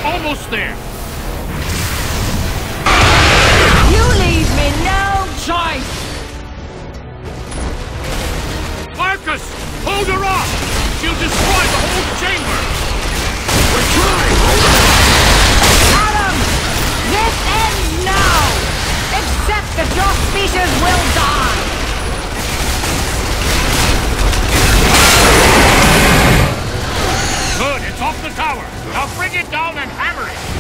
Almost there! You leave me no choice! Marcus! Hold her off! She'll destroy the whole chamber! We're trying! Adam! This ends now! Except that your species will die! Good, it's off the tower! Now bring it down and hammer it!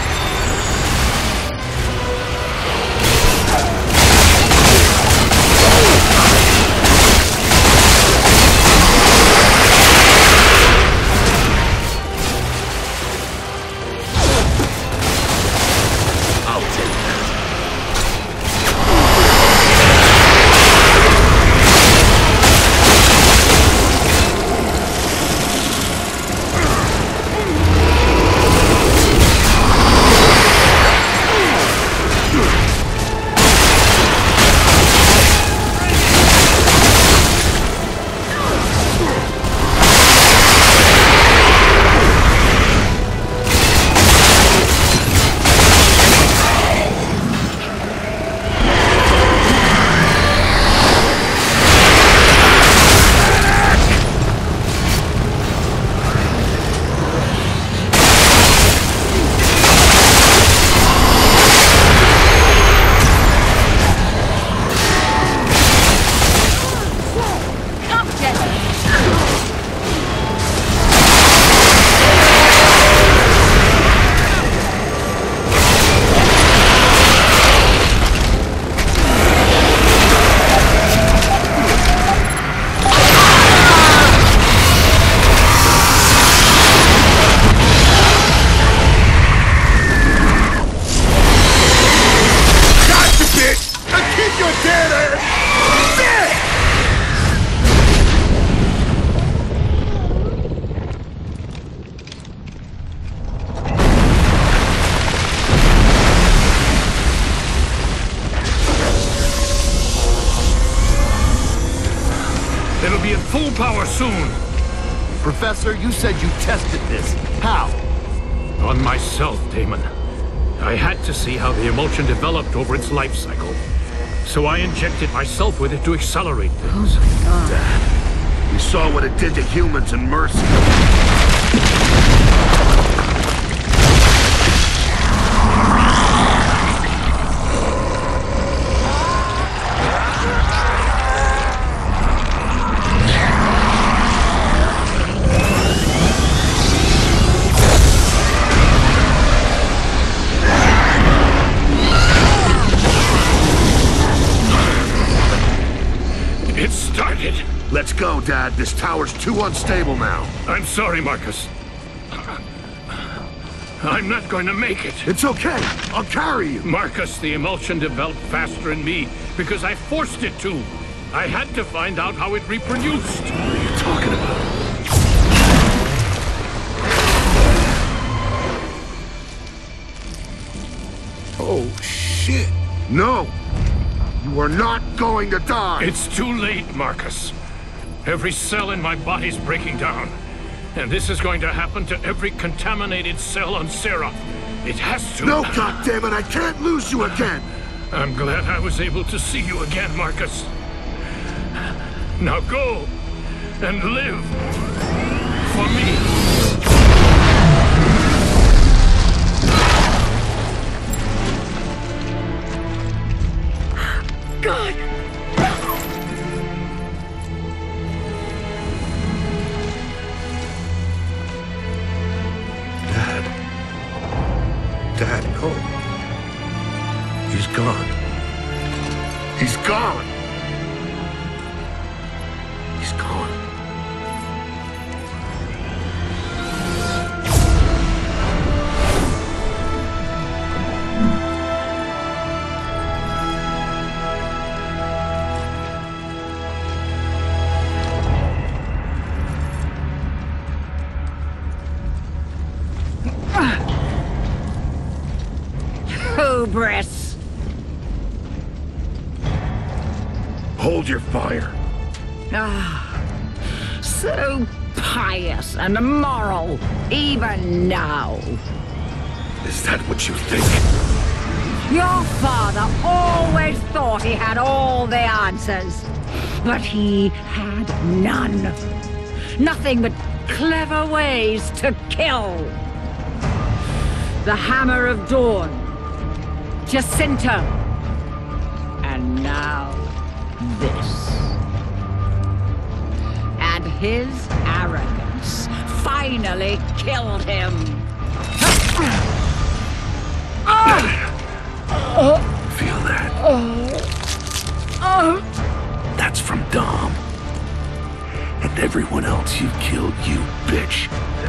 It'll be at full power soon. Professor, you said you tested this. How? On myself, Damon. I had to see how the emulsion developed over its life cycle. So I injected myself with it to accelerate things. Dad, you saw what it did to humans in Mercy. It started. Let's go, Dad. This tower's too unstable now. I'm sorry, Marcus. I'm not going to make it. It's okay. I'll carry you. Marcus, the emulsion developed faster in me because I forced it to. I had to find out how it reproduced. What are you talking about? Oh, shit. No! You are not going to die! It's too late, Marcus. Every cell in my body's breaking down. And this is going to happen to every contaminated cell on Sarah. It has to. No, goddammit, I can't lose you again! I'm glad I was able to see you again, Marcus. Now go and live for me. God! Dad, no. He's gone. He's gone! He's gone. Hubris! Hold your fire. Ah, so pious and moral, even now. Is that what you think? Your father always thought he had all the answers. But he had none. Nothing but clever ways to kill. The Hammer of Dawn. Jacinta. And now, this. And his arrogance finally killed him. Feel that? That's from Dom. And everyone else you killed, you bitch.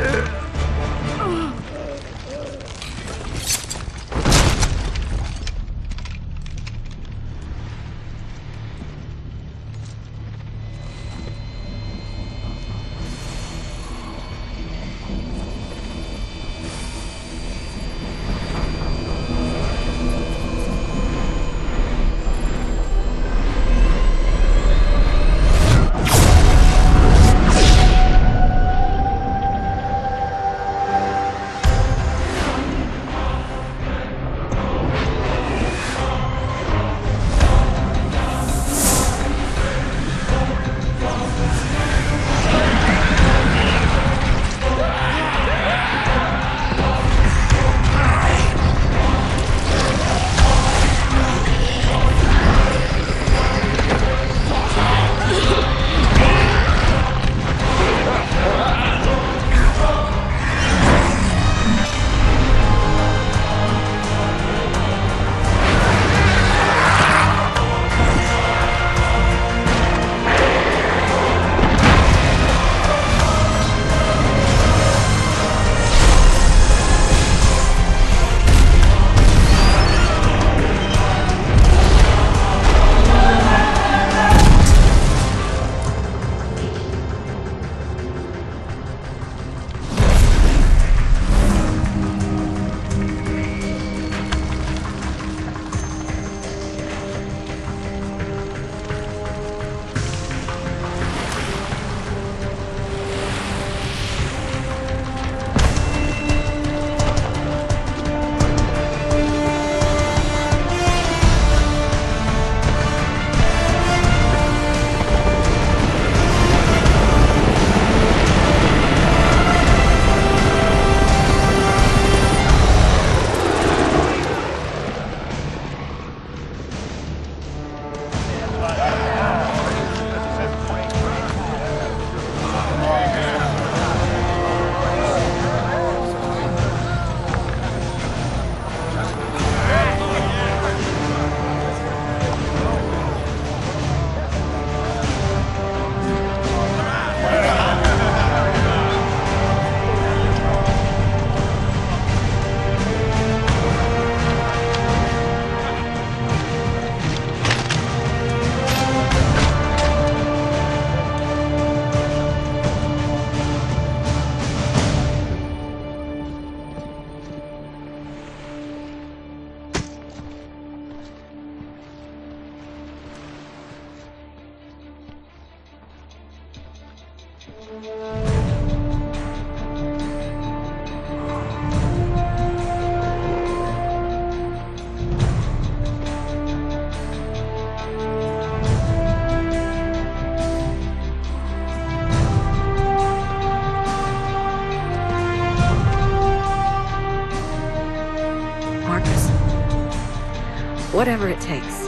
Whatever it takes.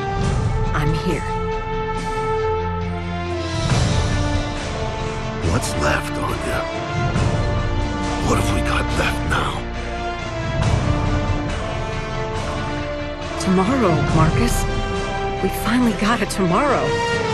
I'm here. What's left on you? What have we got left now? Tomorrow, Marcus. We finally got a tomorrow.